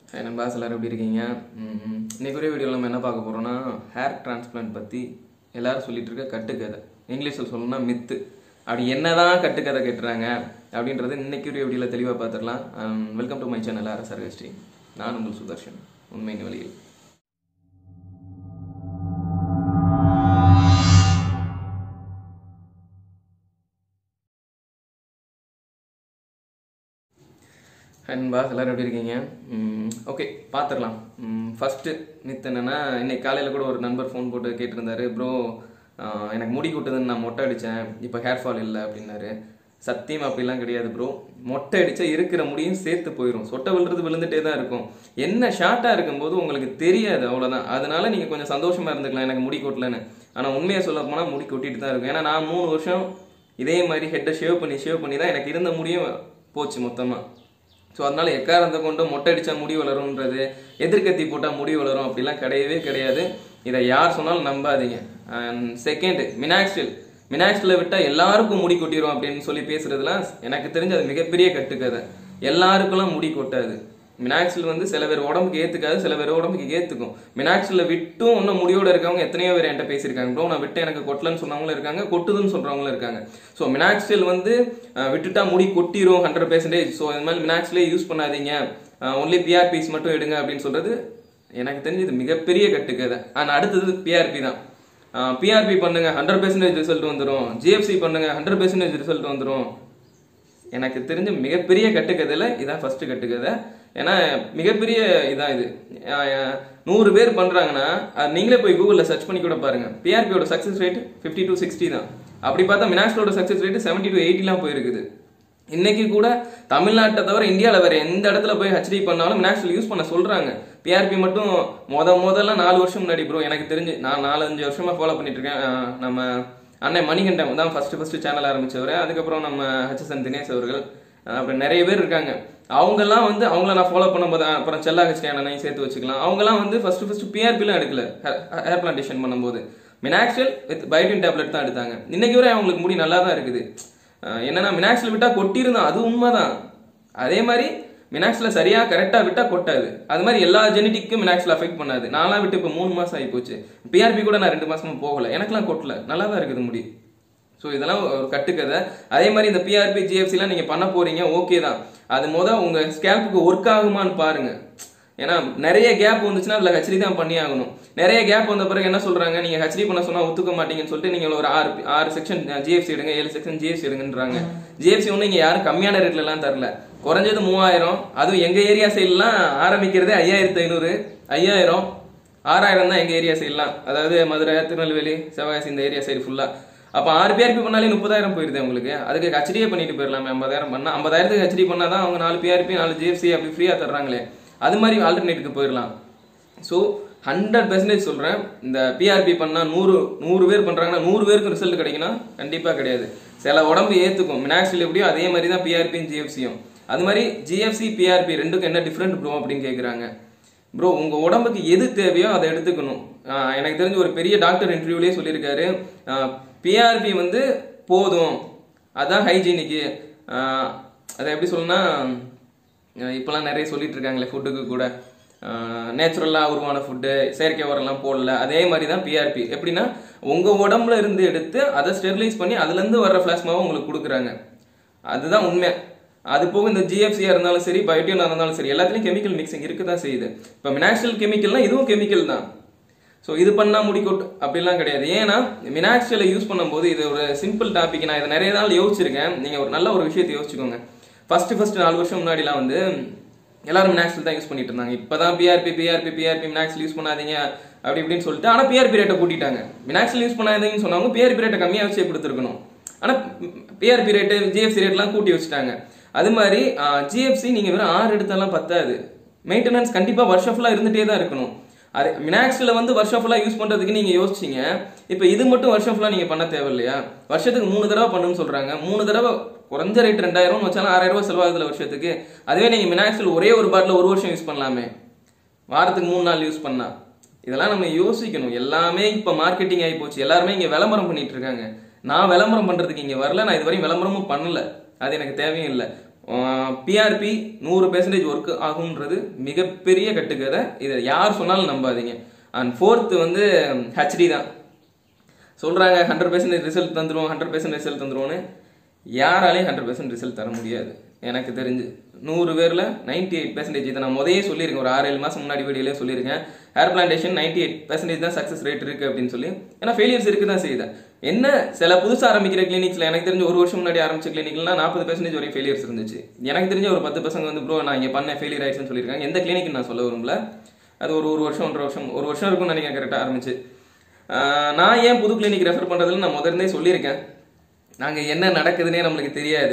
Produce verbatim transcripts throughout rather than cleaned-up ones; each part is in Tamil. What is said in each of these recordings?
நண்பாஸ் எல்லாரும் எப்படி இருக்கீங்க? இன்னைக்கு ஒரே வீடியோவில் நம்ம என்ன பார்க்க போகிறோம்னா ஹேர் டிரான்ஸ்பிளான்ட் பற்றி எல்லாரும் சொல்லிட்டு இருக்க கட்டுக்கதை, இங்கிலீஷில் சொல்லணும்னா மித்து. அப்படி என்னதான் கட்டுக்கதை கேட்டுறாங்க அப்படின்றது இன்னைக்கு ஒரு வீடியோவில் தெளிவாக பார்த்துடலாம். Welcome to my channel RSR history. நான் உங்கள் சுதர்ஷன், உண்மையின் வழியில். நண்பாஸ் எல்லாரும் எப்படி இருக்கீங்க? ஓகே, பார்த்துடலாம். ஃபஸ்ட்டு மித் என்னென்னா, இன்னைக்கு காலையில் கூட ஒரு நண்பர் ஃபோன் போட்டு கேட்டிருந்தாரு, ப்ரோ எனக்கு முடி கொட்டுதுன்னு நான் மொட்டை அடித்தேன், இப்போ ஹேர் ஃபால் இல்லை அப்படின்னாரு. சத்தியம் அப்படிலாம் கிடையாது ப்ரோ. மொட்டை அடித்தா இருக்கிற முடியும் சேர்த்து போயிடும், சொட்டை விழுறது விழுந்துட்டே தான் இருக்கும். என்ன ஷார்ட்டாக இருக்கும்போது உங்களுக்கு தெரியாது, அவ்வளோதான். அதனால நீங்கள் கொஞ்சம் சந்தோஷமாக இருந்துக்கலாம் எனக்கு முடி கொட்டலன்னு. ஆனால் உண்மையை சொல்ல போனால் முடி கொட்டிட்டு தான் இருக்கும். ஏன்னா நான் மூணு வருஷம் இதே மாதிரி ஹெட்டை ஷேவ் பண்ணி ஷேவ் பண்ணி தான் எனக்கு இருந்த முடியும் போச்சு மொத்தமாக. ஸோ அதனால எக்காரத்தை கொண்டு மொட்டை அடித்தா முடி வளரும்ன்றது, எதிர்கத்தி போட்டால் முடி வளரும் அப்படிலாம் கிடையவே கிடையாது. இதை யார் சொன்னாலும் நம்பாதீங்க. அண்ட் செகண்ட், மினாக்சில் மினாக்சில் விட்டால் எல்லாருக்கும் முடி கொட்டிடும் அப்படின்னு சொல்லி பேசுறதுலாம் எனக்கு தெரிஞ்ச அது மிகப்பெரிய கட்டுக்கதை. எல்லாருக்கும்லாம் முடி கொட்டாது. மினாக்சில் வந்து சில பேர் உடம்புக்கு ஏற்றுக்காது, சில பேர் உடம்புக்கு ஏற்றுக்கும். மினாக்சில் விட்டும் இன்னும் முடியோடு இருக்கவங்க எத்தனையோ பேர் என்கிட்ட பேசியிருக்காங்க. ப்ரோ நான் விட்டு எனக்கு கொட்டலன்னு சொன்னவங்களும் இருக்காங்க, கொட்டுதுன்னு சொல்கிறவங்களும் இருக்காங்க. ஸோ மினாக்சில் வந்து விட்டுட்டா முடி கொட்டிடும் ஹண்ட்ரட் பெர்சன்டேஜ். ஸோ இது மாதிரி மினாக்சிலே யூஸ் பண்ணாதீங்க, ஒன்லி பிஆர்பிஸ் மட்டும் எடுங்க அப்படின்னு சொல்கிறது எனக்கு தெரிஞ்சது மிகப்பெரிய கட்டுக்கதை. ஆனால் அடுத்தது பிஆர்பி தான். பிஆர்பி பண்ணுங்க ஹண்ட்ரட் பெர்சன்டேஜ் ரிசல்ட் வந்துடும், ஜிஎஃப்சி பண்ணுங்க ஹண்ட்ரட் பெர்சன்டேஜ் ரிசல்ட் வந்துடும். எனக்கு தெரிஞ்ச மிகப்பெரிய கட்டுக்கதையில் இதான் ஃபர்ஸ்ட் கட்டுக்கதை. ஏன்னா மிகப்பெரிய இதான் இது. நூறு பேர் பண்ணுறாங்கன்னா நீங்களே போய் கூகுளில் சர்ச் பண்ணி கூட பாருங்க. பிஆர்பியோட success rate fifty to sixty தான். அப்படி பார்த்தா மினாக்சிலோட சக்ஸஸ் ரேட் செவன்டி டு எயிட்டிலாம் போயிருக்குது. இன்னைக்கு கூட தமிழ்நாட்டை தவிர இந்தியாவில் வேற எந்த இடத்துல போய் ஹெச்டி பண்ணாலும் மினாக்சில் யூஸ் பண்ண சொல்றாங்க. பிஆர்பி மட்டும் முத முதல்ல நாலு வருஷம் முன்னாடி ப்ரோ எனக்கு தெரிஞ்சு நான் நாலஞ்சு வருஷமா ஃபாலோ பண்ணிட்டு இருக்கேன். நம்ம அண்ணன் மணிகண்டன் தான் ஃபர்ஸ்ட் ஃபர்ஸ்ட் சேனல் ஆரம்பிச்சவர். அதுக்கப்புறம் நம்ம ஹெச்எஸ்என் தினேஷ் அவர்கள், அப்புறம் நிறைய பேர் இருக்காங்க. அவங்கெல்லாம் வந்து அவங்கள நான் ஃபாலோ பண்ணும்போது, அப்புறம் செல்லா ஹெச்டி அண்ணனையும் சேர்த்து வச்சுக்கலாம். அவங்கெல்லாம் வந்து ஃபர்ஸ்ட் ஃபர்ஸ்ட் பிஆர்பிலாம் எடுக்கல, ஹேர் பிளான்டேஷன் பண்ணும்போது மினாக்சில் வித் பயோட்டின் டேப்லெட் தான் எடுத்தாங்க. இன்னைக்கு வரை அவங்களுக்கு முடி நல்லா தான் இருக்குது. என்னன்னா மினாக்சில் விட்டா கொட்டிருந்தான், அது உண்மைதான். அதே மாதிரி மினாக்சில் சரியா கரெக்டா விட்டா கொட்டாது. அது மாதிரி எல்லா ஜெனட்டிக்கும் மினாக்சில் அஃபெக்ட் பண்ணாது. நான்லாம் விட்டு இப்போ மூணு மாசம் ஆகி போச்சு. பிஆர்பி கூட நான் ரெண்டு மாசமா போகல, எனக்குலாம் கொட்டல, நல்லா தான் இருக்குது முடி. ஸோ இதெல்லாம் ஒரு கட்டுக்கதை. அதே மாதிரி இந்த பிஆர்பி ஜிஎஃப்சிலாம் நீங்க பண்ண போறீங்க, ஓகே தான். அது முதல் உங்க ஸ்கேல்புக்கு ஒர்க் ஆகுமான்னு பாருங்க. ஏன்னா நிறைய கேப் வந்துச்சுன்னா அதில் ஹெச்டி தான் பண்ணி ஆகணும். நிறைய கேப் வந்த பிறகு என்ன சொல்றாங்க, நீங்க ஹெச்டி பண்ண சொன்னா ஒத்துக்க மாட்டீங்கன்னு சொல்லிட்டு நீங்க ஒரு ஆறு ஆறு செக்ஷன் ஜிஎஃப்சி எடுங்க, ஏழு செக்ஷன் ஜிஎஃப்சி எடுங்கன்றாங்க. ஜிஎஃப்சி ஒன்று இங்க யாரும் கம்மியான ரேட்ல எல்லாம் தரல, குறைஞ்சது மூவாயிரம். அதுவும் எங்க ஏரியா சைட்லாம் ஆரம்பிக்கிறதே ஐயாயிரத்தி ஐநூறு ஐயாயிரம் ஆறாயிரம் தான் எங்க ஏரியா சைட்லாம். அதாவது மதுரை, திருநெல்வேலி, சிவகாசி இந்த ஏரியா சைடு ஃபுல்லா. அப்ப ஆறு பிஆர்பி பண்ணாலே முப்பதாயிரம் போயிருது உங்களுக்கு. அதுக்கு ஹெச்டியே பண்ணிட்டு போயிடலாமே. ஐம்பதாயிரம் பண்ணா ஐம்பதாயிரத்துக்கு ஹெச்டி பண்ணாதான் அவங்க நாலு பிஆர்பி நாலு ஜிஎஃப்சி அப்படி ஃப்ரீயா தர்றாங்களே. அது மாதிரி ஆல்டர்னேட்டுக்கு போயிடலாம். ஸோ ஹண்ட்ரட் பெர்சன்டேஜ் சொல்றேன், இந்த பிஆர்பி பண்ணா நூறு நூறு பேர் பண்றாங்கன்னா நூறு பேருக்கு ரிசல்ட் கிடைக்குன்னா கண்டிப்பா கிடையாது. சில உடம்பு ஏத்துக்கும். மினாக்சில் எப்படியோ அதே மாதிரி தான் பிஆர்பியும் ஜிஎஃப்சியும். அது மாதிரி ஜிஎஃப்சி பிஆர்பி ரெண்டுக்கும் என்ன டிஃப்ரெண்ட் ப்ரோ அப்படின்னு கேட்குறாங்க. ப்ரோ உங்க உடம்புக்கு எது தேவையோ அதை எடுத்துக்கணும். எனக்கு தெரிஞ்ச ஒரு பெரிய டாக்டர் இன்டர்வியூலேயே சொல்லியிருக்காரு, பிஆர்பி வந்து போதும், அதான் ஹைஜீனிக்கு. அதை எப்படி சொல்லணும்னா, இப்பெல்லாம் நிறைய சொல்லிட்டு இருக்காங்களே ஃபுட்டுக்கு கூட நேச்சுரலாக உருவான ஃபுட்டு, செயற்கை உரம்லாம் போடல. அதே மாதிரி தான் பிஆர்பி. எப்படின்னா உங்க உடம்புல இருந்து எடுத்து அதை ஸ்டெரிலைஸ் பண்ணி அதுல இருந்து வர்ற பிளாஸ்மாவை உங்களுக்கு கொடுக்குறாங்க. அதுதான் உண்மை. அது போக இந்த ஜிஎஃப்சியா இருந்தாலும் சரி, பயோட்டினா இருந்தாலும் சரி, எல்லாத்துலயும் கெமிக்கல் மிக்சிங் இருக்குதான் செய்யுது. இப்போ மினாக்சில் கெமிக்கல்னா இதுவும் கெமிக்கல் தான். ஸோ இது பண்ணா முடிக்கொட்டு அப்படிலாம் கிடையாது. ஏன்னா மினாக்சிலை யூஸ் பண்ணும்போது இது ஒரு சிம்பிள் டாபிக். நான் இதை நிறைய நாள் யோசிச்சிருக்கேன். நீங்க ஒரு நல்ல ஒரு விஷயத்தை யோசிச்சுக்கோங்க. ஃபர்ஸ்ட் ஃபர்ஸ்ட் நாலு வருஷம் முன்னாடிலாம் வந்து எல்லாரும் மினாக்சில் தான் யூஸ் பண்ணிட்டு இருந்தாங்க. இப்பதான் பிஆர்பி பிஆர்பி பிஆர்பி மினாக்சில் யூஸ் பண்ணாதீங்க அப்படி இப்படின்னு சொல்லிட்டு, ஆனா பிஆர்பி ரேட்டை கூட்டிட்டாங்க. மினாக்சில் யூஸ் பண்ணாதீங்கன்னு சொன்னாங்க, பிஆர்பி ரேட்டை கம்மியா வச்சே கொடுத்துருக்கணும். ஆனா பிஆர்பி ரேட்டு ஜிஎஃப்சி ரேட்லாம் கூட்டி வச்சுட்டாங்க. அது மாதிரி ஜிஎஃப்சி நீங்க வெறும் ஆறு எடுத்தாலாம் பத்தாது. மெயின்டெனன்ஸ் கண்டிப்பா வருஷம் ஃபுல்லா இருந்துட்டே தான் இருக்கணும். அது மினாக்சில் வந்து வருஷம் ஃபுல்லா யூஸ் பண்றதுக்கு நீங்க யோசிச்சீங்க. இப்ப இது மட்டும் வருஷம் ஃபுல்லா நீங்க பண்ண தேவை இல்லையா? வருஷத்துக்கு மூணு தடவை பண்ணுன்னு சொல்றாங்க. மூணு தடவை குறைஞ்ச ரேட் ரெண்டாயிரம் வச்சாலும் ஆறாயிரம் ரூபாய் செலவாகுதுல வருஷத்துக்கு. அதுவே நீங்க மினாக்சில் ஒரே ஒரு பாட்டில் ஒரு வருஷம் யூஸ் பண்ணலாமே, வாரத்துக்கு மூணு நாள் யூஸ் பண்ணா. இதெல்லாம் நம்ம யோசிக்கணும். எல்லாமே இப்ப மார்க்கெட்டிங் ஆகி போச்சு. எல்லாருமே இங்க விளம்பரம் பண்ணிட்டு இருக்காங்க. நான் விளம்பரம் பண்றதுக்கு இங்க வரல, நான் இதுவரையும் விளம்பரமும் பண்ணல, அது எனக்கு தேவையும் இல்லை. பிஆர்பி நூறு பெர்சன்டேஜ் ஒர்க் ஆகும்ன்றது மிகப்பெரிய கட்டுக்கதை. இதை யார் சொன்னாலும் நம்பாதீங்க. அண்ட் ஃபோர்த்து வந்து ஹெச்டி தான் சொல்கிறாங்க. ஹண்ட்ரட் பெர்சன்டேஜ் ரிசல்ட் தந்துடும், ஹண்ட்ரட் பெர்சன்ட் ரிசல்ட் தந்துடுவோன்னு. யாராலையும் ஹண்ட்ரட் பெர்சன்ட் ரிசல்ட் தர முடியாது எனக்கு தெரிஞ்சு. நூறு பேரில் நைன்டி எயிட் பெர்சன்டேஜ் இதை நான் முதலே சொல்லியிருக்கேன், ஒரு ஆறு ஏழு மாதம் முன்னாடி வீடியோலேயே சொல்லியிருக்கேன். Hair plantation ninety eight percentage தான் சக்ஸஸ் ரேட் இருக்குது அப்படின்னு சொல்லி. ஏன்னா ஃபெயிலியர்ஸ் இருக்குது தான் செய்யுது. என்ன சில புதுசாக ஆரம்பிக்கிற கிளினிக்ஸில் எனக்கு தெரிஞ்ச ஒரு வருஷம் முன்னாடி ஆரம்பிச்ச கிளினிக்லாம் நாற்பது பெர்சன்டேஜ் வரையும் ஃபெயிலியர்ஸ் இருந்துச்சு. எனக்கு தெரிஞ்ச ஒரு பத்து பசங்க வந்து ப்ரோ நான் இங்கே பண்ண ஃபெயிலியர் ஆயிடுச்சுன்னு சொல்லியிருக்காங்க. எந்த கிளினிக் நான் சொல்ல விரும்பல. அது ஒரு ஒரு வருஷம் ஒன்றரை வருஷம் ஒரு வருஷம் இருக்கும்னு நினைக்கிறேன் கரெக்டாக ஆரம்பிச்சு. நான் ஏன் புது கிளினிக் ரெஃபர் பண்ணுறதுன்னு நான் முதல்ல சொல்லியிருக்கேன். நாங்கள் என்ன நடக்குதுன்னே நம்மளுக்கு தெரியாது.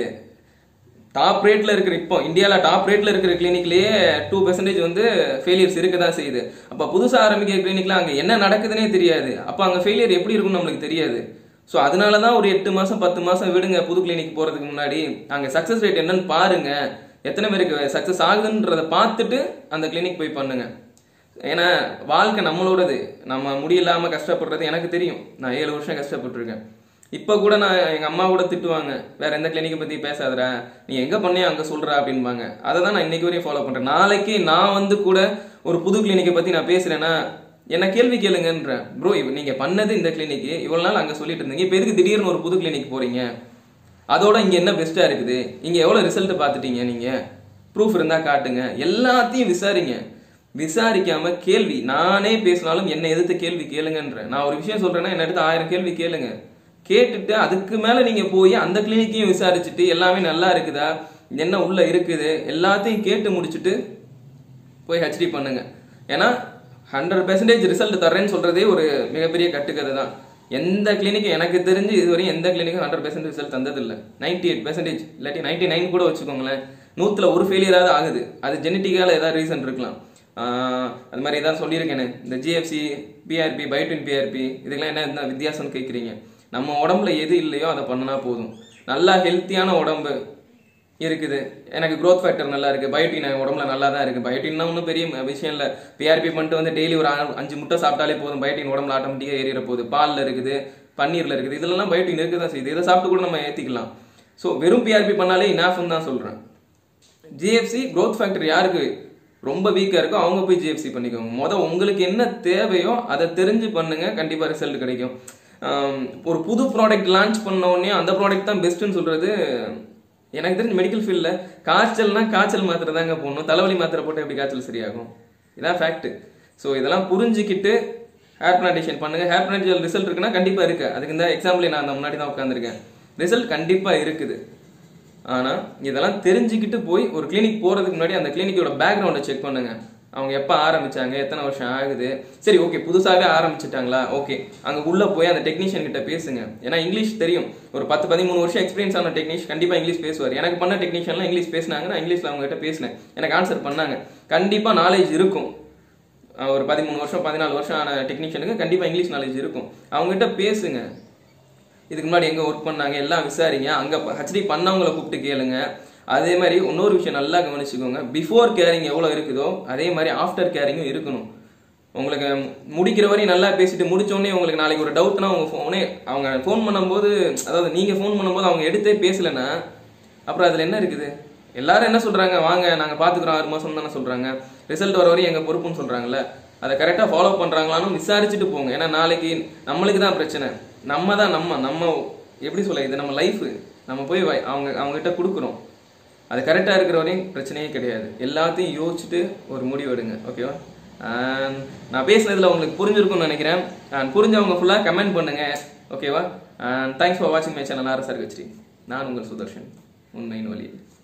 டாப் ரேட்டில் இருக்கிற இப்போ இந்தியாவில் டாப் ரேட்டில் இருக்கிற கிளினிக்லேயே டூ பெர்சன்டேஜ் வந்து ஃபெயிலியர்ஸ் இருக்க தான் செய்யுது. அப்போ புதுசாக ஆரம்பிக்கிற கிளினிக்கில் அங்கே என்ன நடக்குதுன்னே தெரியாது. அப்போ அங்கே ஃபெயிலியர் எப்படி இருக்குன்னு நம்மளுக்கு தெரியாது. ஸோ அதனால தான் ஒரு எட்டு மாதம் பத்து மாதம் விடுங்க புது கிளினிக் போகிறதுக்கு முன்னாடி. அங்கே சக்ஸஸ் ரேட் என்னன்னு பாருங்க, எத்தனை பேருக்கு சக்ஸஸ் ஆகுதுன்றதை பார்த்துட்டு அந்த கிளினிக் போய் பண்ணுங்க. ஏன்னா வாழ்க்கை நம்மளோடது. நம்ம முடியலாமல் கஷ்டப்படுறது எனக்கு தெரியும். நான் ஏழு வருஷம் கஷ்டப்பட்டுருக்கேன். இப்போ கூட நான் எங்கள் அம்மா கூட திட்டுவாங்க, வேற எந்த கிளினிக்கை பற்றி பேசாதடா, நீ எங்கே பண்ணியா அங்கே சொல்கிறா அப்படின்பாங்க. அதை தான் நான் இன்னைக்கு வரையும் ஃபாலோ பண்ணுறேன். நாளைக்கு நான் வந்து கூட ஒரு புது கிளினிக்கை பற்றி நான் பேசுகிறேன்னா என்ன கேள்வி கேளுங்கன்றேன். ப்ரோ நீங்கள் பண்ணது இந்த கிளினிக்கு, இவ்வளோ நாள் அங்கே சொல்லிட்டு இருந்தீங்க, இப்போ எதுக்கு திடீர்னு ஒரு புது கிளினிக் போகிறீங்க? அதோட இங்கே என்ன பெஸ்ட்டாக இருக்குது, இங்கே எவ்வளோ ரிசல்ட் பார்த்துட்டீங்க, நீங்கள் ப்ரூஃப் இருந்தால் காட்டுங்க. எல்லாத்தையும் விசாரிங்க. விசாரிக்காம கேள்வி நானே பேசினாலும் என்னை எதிர்த்து கேள்வி கேளுங்கன்றேன். நான் ஒரு விஷயம் சொல்றேன்னா என்ன எடுத்து ஆயிரம் கேள்வி கேளுங்க. கேட்டுட்டு அதுக்கு மேல நீங்க போய் அந்த கிளினிக்கையும் விசாரிச்சுட்டு எல்லாமே நல்லா இருக்குதா, என்ன உள்ள இருக்குது எல்லாத்தையும் கேட்டு முடிச்சுட்டு போய் ஹெச்டி பண்ணுங்க. ஏன்னா ஹண்ட்ரட் பெர்சன்டேஜ் ரிசல்ட் தர்றேன்னு சொல்றதே ஒரு மிகப்பெரிய கட்டுக்கதை தான். எந்த கிளினிக்கும் எனக்கு தெரிஞ்சு இதுவரையும் எந்த கிளினிக்கும் ஹண்ட்ரட் பெர்சன்ட் ரிசல்ட் தந்ததில்லை. நைன்டி எயிட் பெர்சன்டேஜ் இல்லாட்டி நைன்டி நைன் கூட வச்சுக்கோங்களேன். நூத்துல ஒரு ஃபெயிலியராவது ஆகுது. அது ஜெனட்டிக்கால ஏதாவது ரீசன் இருக்கலாம். அது மாதிரி ஏதாவது சொல்லியிருக்கேன்னு இந்த ஜிஎஃப்சி பிஆர்பி பயோட்டின் பிஆர்பி இதுக்கெல்லாம் என்ன என்ன வித்தியாசம்னு கேட்குறீங்க. நம்ம உடம்புல எது இல்லையோ அதை பண்ணினா போதும். நல்லா ஹெல்த்தியான உடம்பு இருக்குது, எனக்கு க்ரோத் ஃபேக்டர் நல்லா இருக்குது, பயோட்டின் உடம்புல நல்லா தான் இருக்குது. பயோட்டின்னா ஒன்றும் பெரிய விஷயம் இல்லை. பிஆர்பி பண்ணிட்டு வந்து டெய்லி ஒரு அஞ்சு முட்டை சாப்பிட்டாலே போதும், பயோட்டின் உடம்புல ஆட்டோமேட்டிக்காக ஏறிற போகுது. பாலில் இருக்குது, பன்னீரில் இருக்குது, இதெல்லாம் பயோட்டின் இருக்குது தான் செய்யுது. இதை சாப்பிட்டு கூட நம்ம ஏற்றிக்கலாம். ஸோ வெறும் பிஆர்பி பண்ணாலே இனாஃப்னு தான் சொல்கிறேன். ஜிஎஃப்சி க்ரோத் ஃபேக்டர் யாருக்கு ரொம்ப வீக்காக இருக்கோ அவங்க போய் ஜிஎஃப்சி பண்ணிக்கோங்க. மொதல் உங்களுக்கு என்ன தேவையோ அதை தெரிஞ்சு பண்ணுங்க, கண்டிப்பாக ரிசல்ட் கிடைக்கும். ஒரு புது ப்ராடக்ட் லான்ச் பண்ண உடனே அந்த ப்ராடக்ட் தான் பெஸ்ட்டுன்னு சொல்றது எனக்கு தெரிஞ்ச மெடிக்கல் ஃபீல்டில் காய்ச்சல்னா காய்ச்சல் மாத்திரை தாங்க போடணும், தலைவலி மாத்திரை போட்டால் எப்படி காய்ச்சல் சரியாகும்? இதான் ஃபேக்ட். ஸோ இதெல்லாம் புரிஞ்சுக்கிட்டு ஹேர் பிளான்டேஷன் பண்ணுங்க. ஹேர் பிளான்டேஷன் ரிசல்ட் இருக்குன்னா கண்டிப்பாக இருக்கு. அதுக்கு இந்த எக்ஸாம்பிள் நான் அந்த முன்னாடி தான் உட்காந்துருக்கேன். ரிசல்ட் கண்டிப்பாக இருக்குது. ஆனால் இதெல்லாம் தெரிஞ்சுக்கிட்டு போய் ஒரு கிளினிக் போகிறதுக்கு முன்னாடி அந்த கிளினிக்கோட பேக்ரவுண்டை செக் பண்ணுங்க. அவங்க எப்போ ஆரம்பிச்சாங்க, எத்தனை வருஷம் ஆகுது, சரி ஓகே புதுசாகவே ஆரம்பிச்சிட்டாங்களா, ஓகே அங்கே உள்ளே போய் அந்த டெக்னீஷியன் கிட்ட பேசுங்க. ஏன்னா இங்கிலீஷ் தெரியும். ஒரு பத்து பதிமூணு வருஷம் எக்ஸ்பீரியன்ஸ் ஆன டெக்னீஷியன் கண்டிப்பாக இங்கிலீஷ் பேசுவார். எனக்கு பண்ண டெக்னீஷியன்லாம் இங்கிலீஷ் பேசினாங்க, நான் இங்கிலீஷில் அவங்க கிட்ட பேசினேன், எனக்கு ஆன்சர் பண்ணாங்க. கண்டிப்பாக நாலேஜ் இருக்கும். ஒரு பதிமூணு வருஷம் பதினாலு வருஷம் ஆன டெக்னீஷியனுக்கு கண்டிப்பாக இங்கிலீஷ் நாலேஜ் இருக்கும். அவங்ககிட்ட பேசுங்க. இதுக்கு முன்னாடி எங்கே ஒர்க் பண்ணாங்க எல்லாம் விசாரிங்க. அங்கே ஹெச்டி பண்ணவங்களை கூப்பிட்டு கேளுங்க. அதே மாதிரி இன்னொரு விஷயம் நல்லா கவனிச்சுக்கோங்க. பிஃபோர் கேரிங் எவ்வளோ இருக்குதோ அதே மாதிரி ஆஃப்டர் கேரிங்கும் இருக்கணும். உங்களுக்கு முடிக்கிற வரையும் நல்லா பேசிட்டு முடிச்சோடனே உங்களுக்கு நாளைக்கு ஒரு டவுட்னா உங்கள் ஃபோனே அவங்க ஃபோன் பண்ணும்போது, அதாவது நீங்கள் ஃபோன் பண்ணும்போது அவங்க எடுத்தே பேசலைன்னா அப்புறம் அதில் என்ன இருக்குது? எல்லாரும் என்ன சொல்கிறாங்க, வாங்க நாங்கள் பார்த்துக்குறோம் ஆறு மாதம் தானே சொல்கிறாங்க, ரிசல்ட் வர வரையும் எங்கள் பொறுப்புன்னு சொல்கிறாங்களே, அதை கரெக்டாக ஃபாலோ பண்ணுறாங்களான்னு விசாரிச்சுட்டு போங்க. ஏன்னா நாளைக்கு நம்மளுக்கு தான் பிரச்சனை. நம்ம தான் நம்ம நம்ம எப்படி சொல்ல, இது நம்ம லைஃபு. நம்ம போய் அவங்க அவங்ககிட்ட கொடுக்குறோம். அது கரெக்டாக இருக்கிற வரையும் பிரச்சனையே கிடையாது. எல்லாத்தையும் யோசிச்சுட்டு ஒரு முடிவு எடுங்க. ஓகேவா? நான் பேசுனதில் உங்களுக்கு புரிஞ்சிருக்கும்னு நினைக்கிறேன். அண்ட் புரிஞ்சவங்க ஃபுல்லாக கமெண்ட் பண்ணுங்க. ஓகேவா? அண்ட் தேங்க்ஸ் ஃபார் வாட்சிங் மை சேனல் ஆர்எஸ்ஆர் ஹெச்டி. நான் உங்கள் சுதர்ஷன், உண்மையின் வழி.